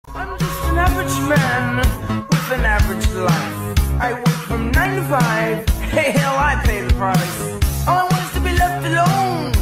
I'm just an average man with an average life. I work from 9 to 5. Hey, hell, I pay the price. All I want is to be left alone.